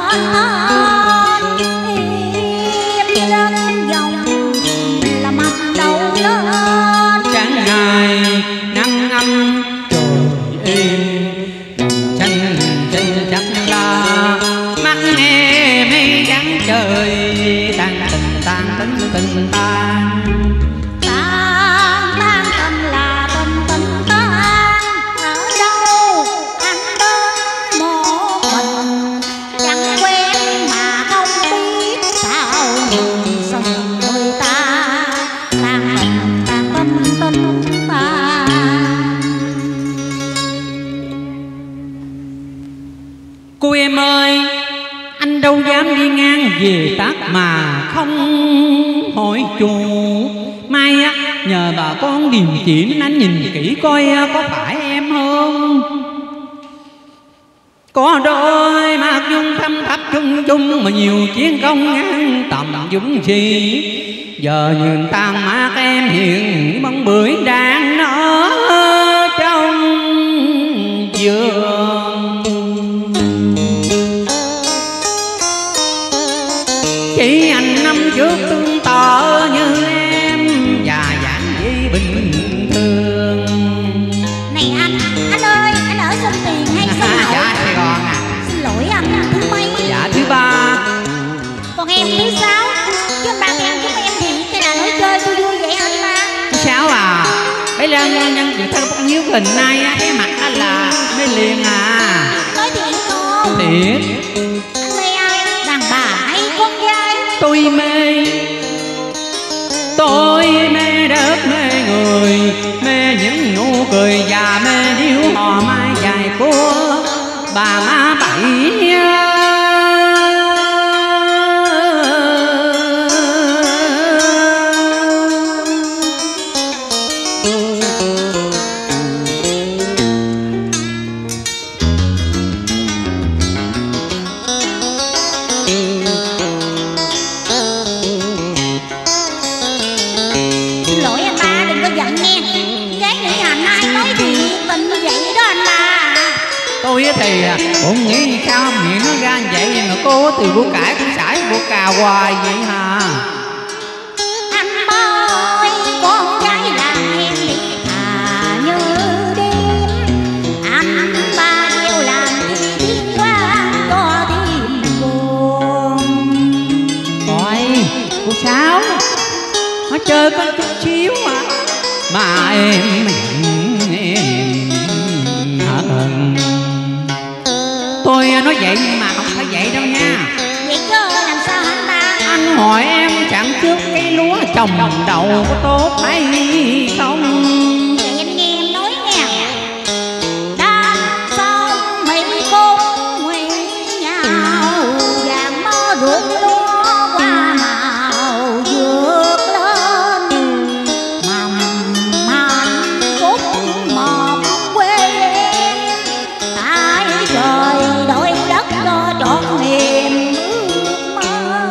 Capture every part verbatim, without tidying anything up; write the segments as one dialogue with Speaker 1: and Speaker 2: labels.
Speaker 1: về tác mà không hỏi chủ. Mai á nhờ bà con điềm chuyển, anh nhìn kỹ coi có phải em không. Có đôi mặt dung thâm thấp chung chung mà nhiều chiến công ngang tầm dũng sĩ. Giờ nhìn tàn mắt em hiện bóng bưởi đang nở trong vườn. Chỉ anh năm trước tương tự như em và giản dị bình thường.
Speaker 2: Này anh, anh ơi, anh ở sân Tiền hay sân Hậu?
Speaker 1: Dạ Sài Gòn à.
Speaker 2: Xin lỗi anh, thứ mấy?
Speaker 1: Dạ thứ ba.
Speaker 2: Còn em thứ sáu. Chứ ba em giúp em thì cái là nói chơi vui vui vậy anh ba.
Speaker 1: Thứ sáu à? Bây giờ nhân nhân chuyện thân bắt nhiêu hình nay á, cái mặt anh là mê liền à.
Speaker 2: Nói thiệt không?
Speaker 1: Thiệt.
Speaker 2: Anh mê ai? Đàn bà hay con gái?
Speaker 1: Tôi mê, tôi mê đất mê người, mê những nụ cười và mê điếu hò mai dài của bà má Bảy. Thì cũng nghĩ sao miệng nó ra vậy mà cô từ bố cải cũng sải bố cà hoài vậy hả?
Speaker 2: Anh ơi, con gái là em đi thà như đêm. Anh ba yêu làm thì thiên quan có tim buồn.
Speaker 1: Rồi, cô Sáu nó chơi có chút xíu mà mà em giận em hận. Tôi nói vậy nhưng mà không phải vậy đâu nha.
Speaker 2: Vậy chứ làm sao anh ba?
Speaker 1: Anh hỏi em chẳng trước cái lúa trồng đầu có tốt hay không?
Speaker 2: Vậy anh nghe em nói nghe. Đám sông mỹ cốt nguyện nhau, vàng mơ ruộng lúa qua màu vượt lên. Mầm manh cúc một quê em, tại trời đổi đất cho trọn niềm ước mơ.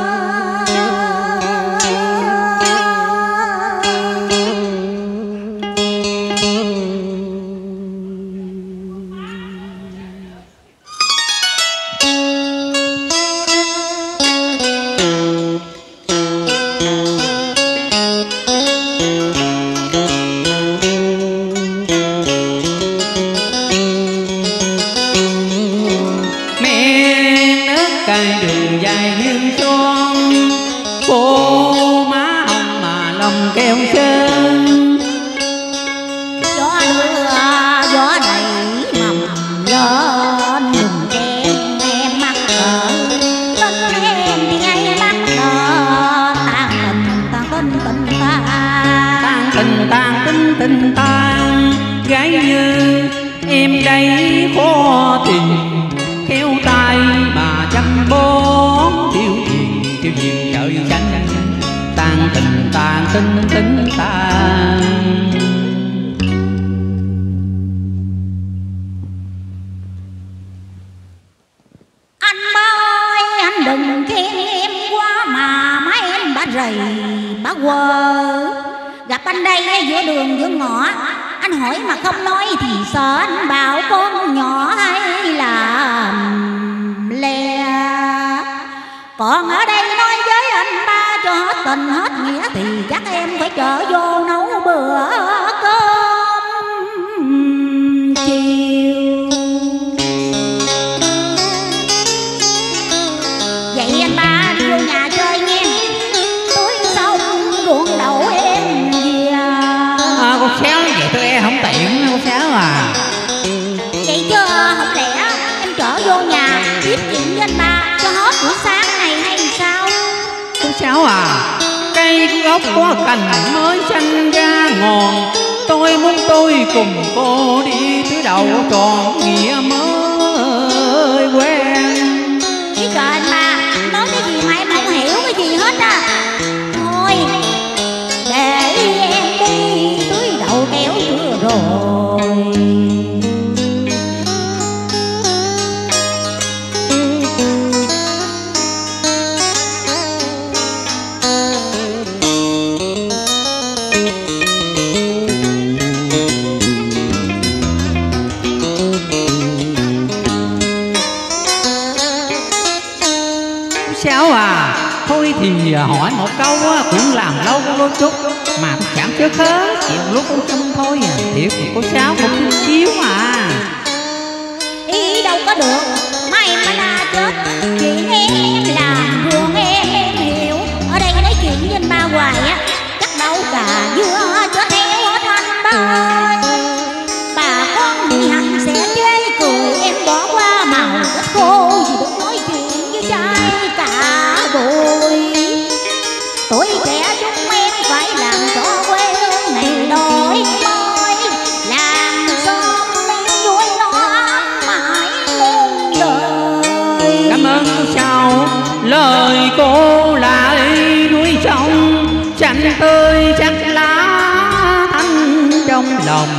Speaker 1: Đường dài như son, cô má hồng mà lòng keo sơn.
Speaker 2: Gió đưa gió đầy mầm lên, đừng khen em mắc cỡ. Tính em thì ngay bắt cỡ, tan tình tan tình tình tan.
Speaker 1: Tan tình tan tính tình tan. Gái như em đây khó tìm, khéo tay mà chăm bón tiêu diền tiêu diền trời xanh. Tan tình tan tính tính tan.
Speaker 2: Anh ba ơi, anh đừng khen em quá mà má em bả rầy bả quơ. Gặp anh đây ngay giữa đường giữa ngõ, anh hỏi mà không nói thì sợ anh bảo con nhỏ hay là lè. Còn ở đây nói với anh ba cho hết tình hết nghĩa thì chắc em phải trở vô nấu bữa cơm chiều. Vậy anh ba đi vô nhà chơi nghe, tối xong ruộng đậu em về.
Speaker 1: À, con Sáu nói vậy tôi e không tiện con Sáu à.
Speaker 2: Vậy chứ không lẽ em trở vô nhà tiếp chuyện với anh ba cho hết buổi sáng này hay sao?
Speaker 1: Con Sáu à, cây gốc có cành mới xanh ra ngọn, tôi muốn tôi cùng cô đi tưới đậu tròn nghĩa mới quen.
Speaker 2: Ý trời anh ba, nói cái gì mà em không hiểu cái gì hết á. Thôi, để em đi tưới đậu kéo chưa rồi.
Speaker 1: Sáu à, thôi thì hỏi một câu cũng làm lâu đôi chút mà chẳng chớ khớ chịu lúc con chung thôi à. Thiệt thì cô Sáu một chút xíu à.
Speaker 2: Ý đâu có được, mà em mà la chết. Chuyện em làm buồn em em hiểu. Ở đây nói chuyện với anh ba hoài á, chắc đâu cả dưa cho theo thanh bơi. Bà con đi hẳn sẽ chế cười em bỏ qua màu đất khô gì đừng nói chuyện với trai cả bụi. Tuổi trẻ chúng em phải làm cho quê hương này đổi mới, làm xóm vui nó mãi muôn đời.
Speaker 1: Cảm ơn cô Sáu, lời cô lại núi sông xanh tươi chắc lá thanh trong lòng.